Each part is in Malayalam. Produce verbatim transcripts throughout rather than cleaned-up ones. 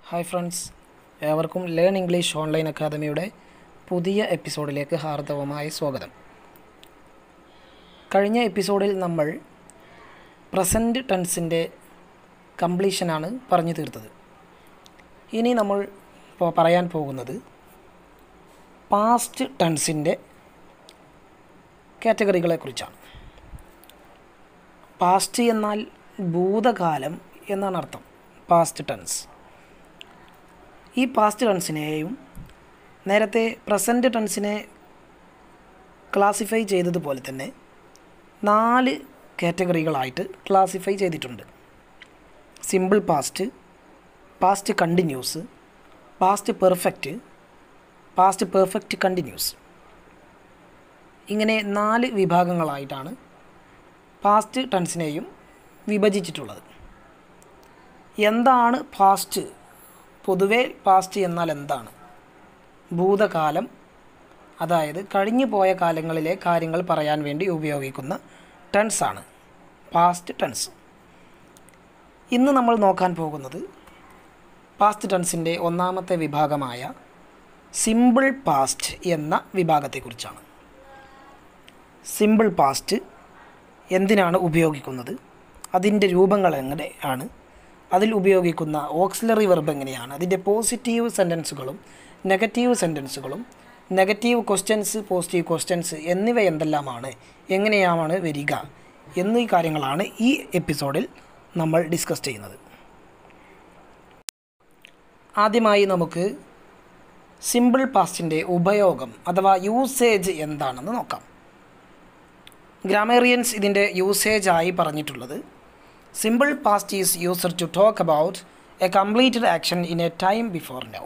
ഹായ് ഫ്രണ്ട്സ്, ഏവർക്കും ലേൺ ഇംഗ്ലീഷ് ഓൺലൈൻ അക്കാദമിയുടെ പുതിയ എപ്പിസോഡിലേക്ക് ഹാർദവമായ സ്വാഗതം. കഴിഞ്ഞ എപ്പിസോഡിൽ നമ്മൾ പ്രസൻറ്റ് ടെൻസിൻ്റെ കംപ്ലീഷനാണ് പറഞ്ഞു തീർത്തത്. ഇനി നമ്മൾ പറയാൻ പോകുന്നത് പാസ്റ്റ് ടെൻസിൻ്റെ കാറ്റഗറികളെക്കുറിച്ചാണ്. പാസ്റ്റ് എന്നാൽ ഭൂതകാലം എന്നാണ് അർത്ഥം. Past tense. ഈ പാസ്റ്റ് ടെൻസിനെയും നേരത്തെ പ്രസൻറ്റ് ടെൻസിനെ ക്ലാസിഫൈ ചെയ്തതുപോലെ തന്നെ നാല് കാറ്റഗറികളായിട്ട് ക്ലാസിഫൈ ചെയ്തിട്ടുണ്ട്. Simple past, past continuous, past perfect, past perfect continuous. ഇങ്ങനെ നാല് വിഭാഗങ്ങളായിട്ടാണ് പാസ്റ്റ് ടെൻസിനെയും വിഭജിച്ചിട്ടുള്ളത്. എന്താണ് പാസ്റ്റ്? പൊതുവേ പാസ്റ്റ് എന്നാൽ എന്താണ്? ഭൂതകാലം, അതായത് കഴിഞ്ഞു പോയ കാലങ്ങളിലെ കാര്യങ്ങൾ പറയാൻ വേണ്ടി ഉപയോഗിക്കുന്ന ടെൻസാണ് പാസ്റ്റ് ടെൻസ്. ഇന്ന് നമ്മൾ നോക്കാൻ പോകുന്നത് പാസ്റ്റ് ടെൻസിൻ്റെ ഒന്നാമത്തെ വിഭാഗമായ സിമ്പിൾ പാസ്റ്റ് എന്ന വിഭാഗത്തെക്കുറിച്ചാണ്. സിമ്പിൾ പാസ്റ്റ് എന്തിനാണ് ഉപയോഗിക്കുന്നത്, അതിൻ്റെ രൂപങ്ങൾ എങ്ങനെയാണ്, അതിൽ ഉപയോഗിക്കുന്ന ഓക്സിലറി വെർബ് എങ്ങനെയാണ്, അതിൻ്റെ പോസിറ്റീവ് സെൻറ്റൻസുകളും നെഗറ്റീവ് സെൻറ്റൻസുകളും നെഗറ്റീവ് ക്വസ്റ്റ്യൻസ്, പോസിറ്റീവ് ക്വസ്റ്റ്യൻസ് എന്നിവ എന്തെല്ലാമാണ്, എങ്ങനെയാണ് വരിക എന്നീ കാര്യങ്ങളാണ് ഈ എപ്പിസോഡിൽ നമ്മൾ ഡിസ്കസ് ചെയ്യുന്നത്. ആദ്യമായി നമുക്ക് സിമ്പിൾ പാസ്റ്റിൻ്റെ ഉപയോഗം അഥവാ യൂസേജ് എന്താണെന്ന് നോക്കാം. ഗ്രാമേറിയൻസ് ഇതിൻ്റെ യൂസേജായി പറഞ്ഞിട്ടുള്ളത് simple past is used to talk about a completed action in a time before now.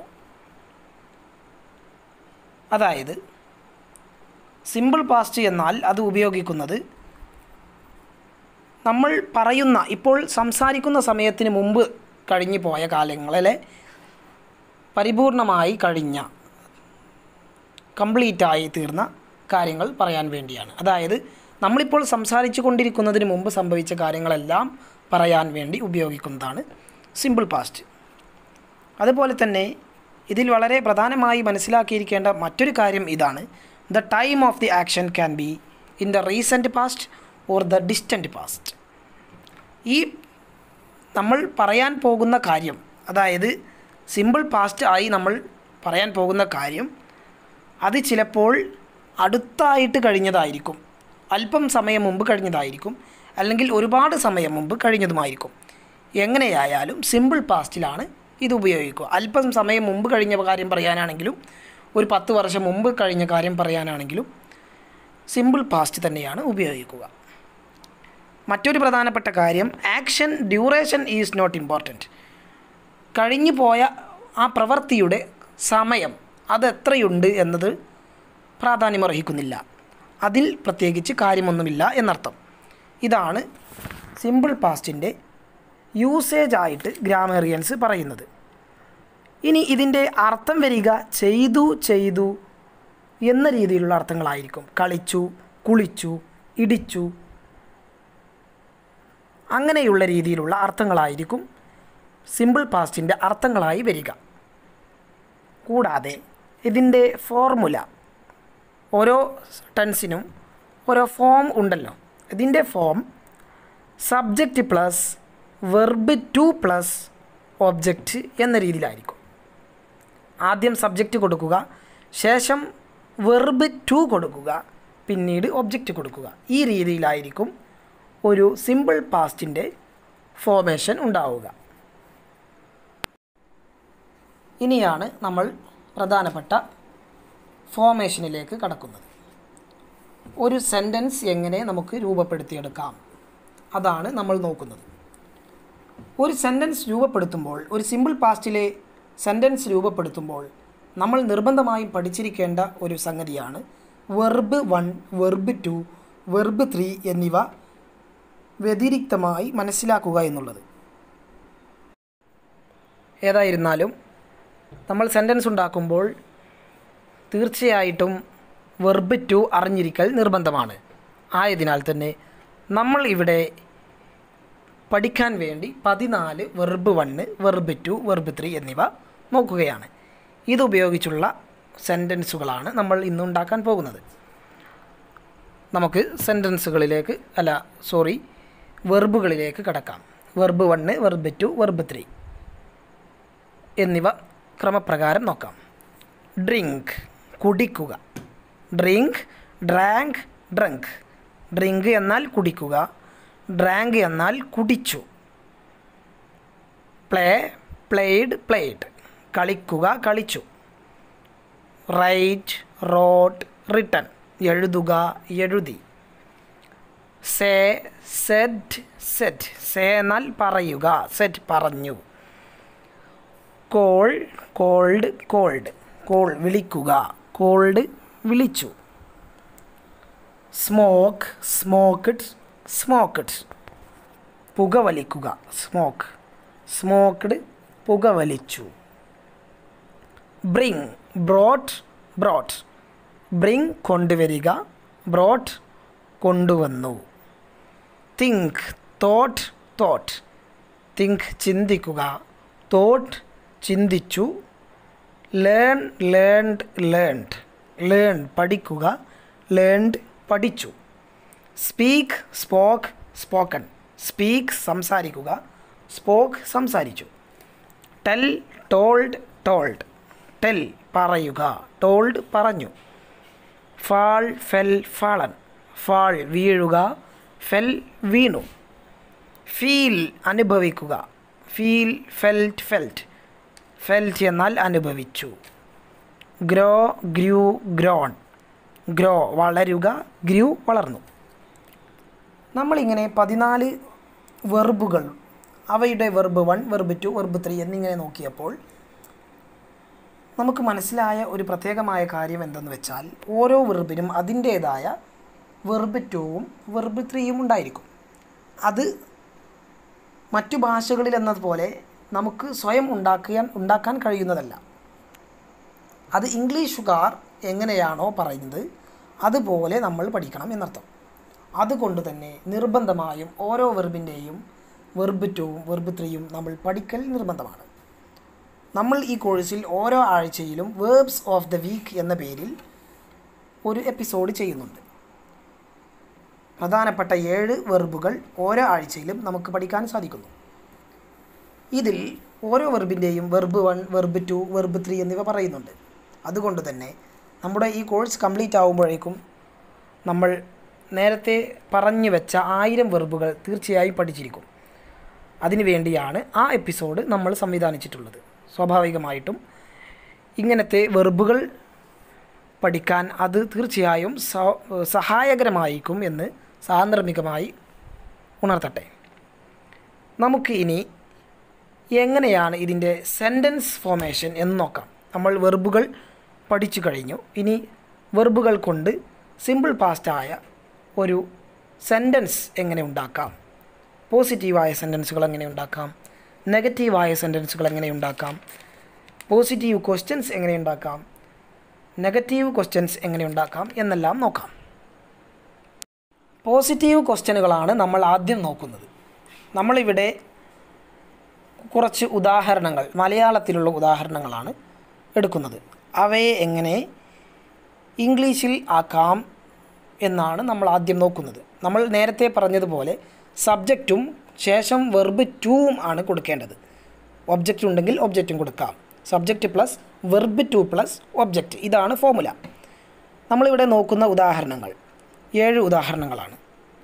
അതായത് സിമ്പിൾ പാസ്റ്റ് എന്നാൽ അത് ഉപയോഗിക്കുന്നത് നമ്മൾ പറയുന്ന, ഇപ്പോൾ സംസാരിക്കുന്ന സമയത്തിന് മുമ്പ് കഴിഞ്ഞു പോയ കാലങ്ങളിലെ പരിപൂർണമായി കഴിഞ്ഞ, കംപ്ലീറ്റായി തീർന്ന കാര്യങ്ങൾ പറയാൻ വേണ്ടിയാണ്. അതായത് നമ്മളിപ്പോൾ സംസാരിച്ചു കൊണ്ടിരിക്കുന്നതിന് മുമ്പ് സംഭവിച്ച കാര്യങ്ങളെല്ലാം പറയാൻ വേണ്ടി ഉപയോഗിക്കുന്നതാണ് സിമ്പിൾ പാസ്റ്റ്. അതുപോലെ തന്നെ ഇതിൽ വളരെ പ്രധാനമായി മനസ്സിലാക്കിയിരിക്കേണ്ട മറ്റൊരു കാര്യം ഇതാണ്: the time of the action can be in the recent past or the distant past. ഈ നമ്മൾ പറയാൻ പോകുന്ന കാര്യം, അതായത് സിമ്പിൾ പാസ്റ്റ് ആയി നമ്മൾ പറയാൻ പോകുന്ന കാര്യം, അത് ചിലപ്പോൾ അടുത്തായിട്ട് കഴിഞ്ഞതായിരിക്കും, അല്പം സമയം മുമ്പ് കഴിഞ്ഞതായിരിക്കും, അല്ലെങ്കിൽ ഒരുപാട് സമയം മുമ്പ് കഴിഞ്ഞതുമായിരിക്കും. എങ്ങനെയായാലും സിമ്പിൾ പാസ്റ്റിലാണ് ഇത് ഉപയോഗിക്കുക. അല്പം സമയം മുമ്പ് കഴിഞ്ഞ കാര്യം പറയാനാണെങ്കിലും ഒരു പത്ത് വർഷം മുമ്പ് കഴിഞ്ഞ കാര്യം പറയാനാണെങ്കിലും സിമ്പിൾ പാസ്റ്റ് തന്നെയാണ് ഉപയോഗിക്കുക. മറ്റൊരു പ്രധാനപ്പെട്ട കാര്യം, action duration is not important. കഴിഞ്ഞു പോയ ആ പ്രവൃത്തിയുടെ സമയം അത് എത്രയുണ്ട് എന്നത് പ്രാധാന്യമർഹിക്കുന്നില്ല, അതിൽ പ്രത്യേകിച്ച് കാര്യമൊന്നുമില്ല എന്നർത്ഥം. ഇതാണ് സിമ്പിൾ പാസ്റ്റിൻ്റെ യൂസേജ് ആയിട്ട് ഗ്രാമേറിയൻസ് പറയുന്നത്. ഇനി ഇതിൻ്റെ അർത്ഥം വരിക ചെയ്തു ചെയ്തു എന്ന രീതിയിലുള്ള അർത്ഥങ്ങളായിരിക്കും. കളിച്ചു, കുളിച്ചു, ഇടിച്ചു, അങ്ങനെയുള്ള രീതിയിലുള്ള അർത്ഥങ്ങളായിരിക്കും സിമ്പിൾ പാസ്റ്റിൻ്റെ അർത്ഥങ്ങളായി വരിക. കൂടാതെ ഇതിൻ്റെ ഫോർമുല, ഓരോ ടെൻസിനും ഓരോ ഫോം ഉണ്ടല്ലോ. ഇതിൻ്റെ form subject plus verb two plus object എന്ന രീതിയിലായിരിക്കും. ആദ്യം സബ്ജക്റ്റ് കൊടുക്കുക, ശേഷം വെർബ് ടു കൊടുക്കുക, പിന്നീട് ഒബ്ജക്റ്റ് കൊടുക്കുക. ഈ രീതിയിലായിരിക്കും ഒരു സിമ്പിൾ പാസ്റ്റിൻ്റെ ഫോർമേഷൻ ഉണ്ടാവുക. ഇനിയാണ് നമ്മൾ പ്രധാനപ്പെട്ട ഫോർമേഷനിലേക്ക് കടക്കുന്നത്. ഒരു സെൻറ്റൻസ് എങ്ങനെ നമുക്ക് രൂപപ്പെടുത്തിയെടുക്കാം, അതാണ് നമ്മൾ നോക്കുന്നത്. ഒരു സെൻറ്റൻസ് രൂപപ്പെടുത്തുമ്പോൾ, ഒരു സിമ്പിൾ പാസ്റ്റിലെ സെൻറ്റൻസ് രൂപപ്പെടുത്തുമ്പോൾ നമ്മൾ നിർബന്ധമായും പഠിച്ചിരിക്കേണ്ട ഒരു സംഗതിയാണ് verb one, verb two, verb three എന്നിവ വ്യതിരിക്തമായി മനസ്സിലാക്കുക എന്നുള്ളത്. ഏതായിരുന്നാലും നമ്മൾ സെൻറ്റൻസ് ഉണ്ടാക്കുമ്പോൾ തീർച്ചയായിട്ടും വെർബ് ടു അറിഞ്ഞിരിക്കൽ നിർബന്ധമാണ്. ആയതിനാൽ തന്നെ നമ്മൾ ഇവിടെ പഠിക്കാൻ വേണ്ടി പതിനാല് verb one verb two verb three എന്നിവ നോക്കുകയാണ്. ഇതുപയോഗിച്ചുള്ള സെൻറ്റൻസുകളാണ് നമ്മൾ ഇന്ന് ഉണ്ടാക്കാൻ പോകുന്നത്. നമുക്ക് സെൻറ്റൻസുകളിലേക്ക് അല്ല സോറി വെർബുകളിലേക്ക് കടക്കാം. Verb one verb two verb three എന്നിവ ക്രമപ്രകാരം നോക്കാം. ഡ്രിങ്ക് കുടിക്കുക. Drink, drank, drunk. ഡ്രിങ്ക് എന്നാൽ കുടിക്കുക, ഡ്രാങ്ക് എന്നാൽ കുടിച്ചു. Play, played, played. കളിക്കുക, കളിച്ചു. Write, wrote, written. എഴുതുക, എഴുതി. Say, Z, set. സേ എന്നാൽ പറയുക, സെറ്റ് പറഞ്ഞു. Call, called, called. കോൾ വിളിക്കുക, കോൾഡ് വിളിച്ചു. Smoke, smoked, smoked. പുകവലിക്കുക, സ്മോക്ക്. സ്മോക്ക്ഡ് പുകവലിച്ചു. Bring, brought, brought. ബ്രിങ് കൊണ്ടുവരിക, ബ്രോട്ട് കൊണ്ടുവന്നു. Think, thought, thought. തിങ്ക് ചിന്തിക്കുക, തോട്ട് ചിന്തിച്ചു. Learn, learned, learned. ലേൺ പഠിക്കുക, ലേൺഡ് പഠിച്ചു. Speak, spoke, spoken. സ്പീക്ക് സംസാരിക്കുക, സ്പോക്ക് സംസാരിച്ചു. Tell, told, told. ടെൽ പറയുക, ടോൾഡ് പറഞ്ഞു. Fall, fell, fallen. ഫാൾ വീഴുക, ഫെൽ വീണു. ഫീൽ അനുഭവിക്കുക, ഫീൽ, ഫെൽറ്റ്, ഫെൽറ്റ്. ഫെൽറ്റ് എന്നാൽ അനുഭവിച്ചു. ഗ്രോ, ഗ്രൂ, ഗ്രോൺ. ഗ്രോ വളരുക, ഗ്രൂ വളർന്നു. നമ്മളിങ്ങനെ പതിനാല് വെർബുകൾ അവയുടെ verb one verb two verb three എന്നിങ്ങനെ നോക്കിയപ്പോൾ നമുക്ക് മനസ്സിലായ ഒരു പ്രത്യേകമായ കാര്യം എന്തെന്ന് വെച്ചാൽ ഓരോ വെർബിനും അതിൻ്റേതായ വെർബ് ടുവും വെർബ് ത്രീയും ഉണ്ടായിരിക്കും. അത് മറ്റു ഭാഷകളിൽ എന്നതുപോലെ നമുക്ക് സ്വയം ഉണ്ടാക്കാൻ ഉണ്ടാക്കാൻ കഴിയുന്നതല്ല. അത് ഇംഗ്ലീഷുകാർ എങ്ങനെയാണോ പറയുന്നത് അതുപോലെ നമ്മൾ പഠിക്കണം എന്നർത്ഥം. അതുകൊണ്ട് തന്നെ നിർബന്ധമായും ഓരോ വെർബിൻ്റെയും വെർബ് ടുവും വെർബ് ത്രീയും നമ്മൾ പഠിക്കൽ നിർബന്ധമാണ്. നമ്മൾ ഈ കോഴ്സിൽ ഓരോ ആഴ്ചയിലും വേർബ്സ് ഓഫ് ദ വീക്ക് എന്ന പേരിൽ ഒരു എപ്പിസോഡ് ചെയ്യുന്നുണ്ട്. പ്രധാനപ്പെട്ട ഏഴ് വെർബുകൾ ഓരോ ആഴ്ചയിലും നമുക്ക് പഠിക്കാൻ സാധിക്കുന്നു. ഇതിൽ ഓരോ വെർബിൻ്റെയും verb one verb two verb three എന്നിവ പറയുന്നുണ്ട്. അതുകൊണ്ട് തന്നെ നമ്മുടെ ഈ കോഴ്സ് കംപ്ലീറ്റ് ആകുമ്പോഴേക്കും നമ്മൾ നേരത്തെ പറഞ്ഞു വെച്ച ആയിരം വെർബുകൾ തീർച്ചയായും പഠിച്ചിരിക്കും. അതിനു വേണ്ടിയാണ് ആ എപ്പിസോഡ് നമ്മൾ സംവിധാനിച്ചിട്ടുള്ളത്. സ്വാഭാവികമായിട്ടും ഇങ്ങനത്തെ വെർബുകൾ പഠിക്കാൻ അത് തീർച്ചയായും സഹായകരമായിരിക്കും എന്ന് സാന്ദർഭികമായി ഉണർത്തട്ടെ. നമുക്ക് ഇനി എങ്ങനെയാണ് ഇതിൻ്റെ സെൻറ്റൻസ് ഫോർമേഷൻ എന്ന് നോക്കാം. നമ്മൾ വെർബുകൾ പഠിച്ചു കഴിഞ്ഞു. ഇനി വെർബുകൾ കൊണ്ട് സിമ്പിൾ പാസ്റ്റായ ഒരു സെൻറ്റൻസ് എങ്ങനെ ഉണ്ടാക്കാം, പോസിറ്റീവായ സെൻറ്റൻസുകൾ എങ്ങനെ ഉണ്ടാക്കാം, നെഗറ്റീവായ സെൻറ്റൻസുകൾ എങ്ങനെ ഉണ്ടാക്കാം, പോസിറ്റീവ് ക്വസ്റ്റ്യൻസ് എങ്ങനെ ഉണ്ടാക്കാം, നെഗറ്റീവ് ക്വസ്റ്റ്യൻസ് എങ്ങനെ ഉണ്ടാക്കാം എന്നെല്ലാം നോക്കാം. പോസിറ്റീവ് ക്വസ്റ്റ്യനുകളാണ് നമ്മൾ ആദ്യം നോക്കുന്നത്. നമ്മളിവിടെ കുറച്ച് ഉദാഹരണങ്ങൾ മലയാളത്തിലുള്ള ഉദാഹരണങ്ങളാണ് എടുക്കുന്നത്. അവയെ എങ്ങനെ ഇംഗ്ലീഷിൽ ആക്കാം എന്നാണ് നമ്മൾ ആദ്യം നോക്കുന്നത്. നമ്മൾ നേരത്തെ പറഞ്ഞതുപോലെ സബ്ജക്റ്റും ശേഷം വെർബ് ടൂവും ആണ് കൊടുക്കേണ്ടത്. ഒബ്ജക്റ്റ് ഉണ്ടെങ്കിൽ ഒബ്ജക്റ്റും കൊടുക്കാം. Subject plus verb two plus object, ഇതാണ് ഫോർമുല. നമ്മളിവിടെ നോക്കുന്ന ഉദാഹരണങ്ങൾ ഏഴ് ഉദാഹരണങ്ങളാണ്.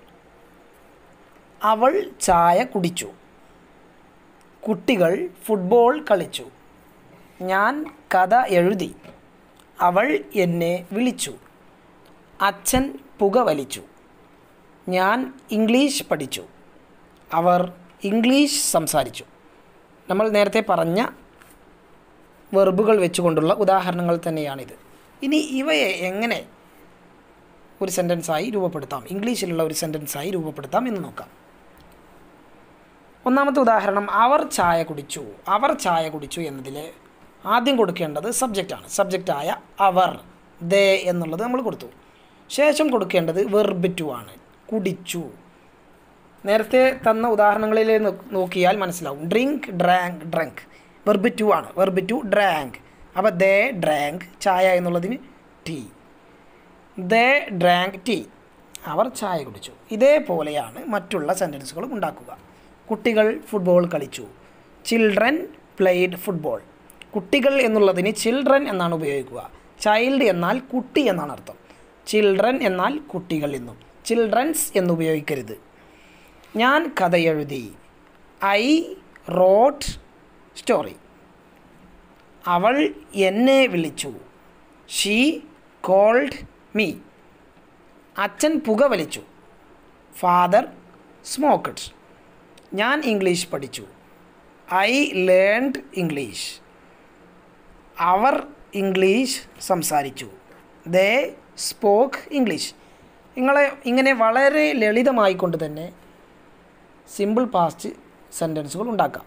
അവൾ ചായ കുടിച്ചു. കുട്ടികൾ ഫുട്ബോൾ കളിച്ചു. ഞാൻ കഥ എഴുതി. അവൾ എന്നെ വിളിച്ചു. അച്ഛൻ പുകവലിച്ചു. ഞാൻ ഇംഗ്ലീഷ് പഠിച്ചു. അവർ ഇംഗ്ലീഷ് സംസാരിച്ചു. നമ്മൾ നേരത്തെ പറഞ്ഞ വെർബുകൾ വെച്ചുകൊണ്ടുള്ള ഉദാഹരണങ്ങൾ തന്നെയാണിത്. ഇനി ഇവയെ എങ്ങനെ ഒരു സെൻറ്റൻസായി രൂപപ്പെടുത്താം, ഇംഗ്ലീഷിലുള്ള ഒരു സെൻറ്റൻസായി രൂപപ്പെടുത്താം എന്ന് നോക്കാം. ഒന്നാമത്തെ ഉദാഹരണം, അവർ ചായ കുടിച്ചു. അവർ ചായ കുടിച്ചു എന്നതിൽ ആദ്യം കൊടുക്കേണ്ടത് സബ്ജക്റ്റാണ്. സബ്ജക്റ്റായ അവർ, ദേ എന്നുള്ളത് നമ്മൾ കൊടുത്തു. ശേഷം കൊടുക്കേണ്ടത് വെർബ് ടു ആണ്, കുടിച്ചു. നേരത്തെ തന്ന ഉദാഹരണങ്ങളിൽ നോക്കിയാൽ മനസ്സിലാവും. Drink, drank, drunk verb two ആണ്. Verb two drank. അപ്പോൾ ദേ ഡ്രാങ്ക് ചായ എന്നുള്ളതിന് ടീ. ദേ ഡ്രാങ്ക് ടീ, അവർ ചായ കുടിച്ചു. ഇതേപോലെയാണ് മറ്റുള്ള സെൻറ്റൻസുകളും ഉണ്ടാക്കുക. കുട്ടികൾ ഫുട്ബോൾ കളിച്ചു. Children played football. കുട്ടികൾ എന്നുള്ളതിന് ചിൽഡ്രൻ എന്നാണ് ഉപയോഗിക്കുക. ചൈൽഡ് എന്നാൽ കുട്ടി എന്നാണ് അർത്ഥം. ചിൽഡ്രൻ എന്നാൽ കുട്ടികൾ എന്നും. ചിൽഡ്രൻസ് എന്ന് ഉപയോഗിക്കരുത്. ഞാൻ കഥ എഴുതി. I wrote story. അവൾ എന്നെ വിളിച്ചു. She called me. അച്ഛൻ പുകവലിച്ചു. Father smoked. ഞാൻ ഇംഗ്ലീഷ് പഠിച്ചു. I learned English. അവർ ഇംഗ്ലീഷ് സംസാരിച്ചു. They spoke English. നിങ്ങളെ ഇങ്ങനെ വളരെ ലളിതമായിക്കൊണ്ട് തന്നെ സിമ്പിൾ പാസ്റ്റ് സെൻറ്റൻസുകൾ ഉണ്ടാക്കാം.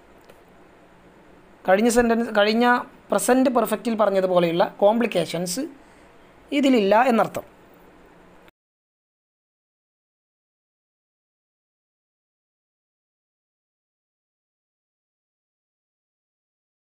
കഴിഞ്ഞ സെൻറ്റൻസ് കഴിഞ്ഞ പ്രസൻറ്റ് പെർഫെക്റ്റിൽ പറഞ്ഞതുപോലെയുള്ള കോംപ്ലിക്കേഷൻസ് ഇതിലില്ല എന്നർത്ഥം.